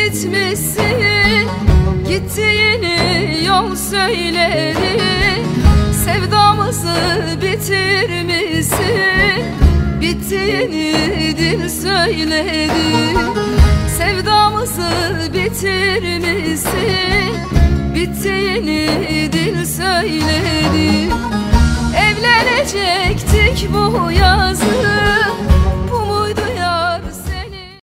gitmişsin, gittiğini yol söyledi. Sevdamızı bitirmişsin, bittiğini dil söyledi. Sevdamızı bitirmişsin, bittiğini dil söyledi. Evlenecektik bu yaz,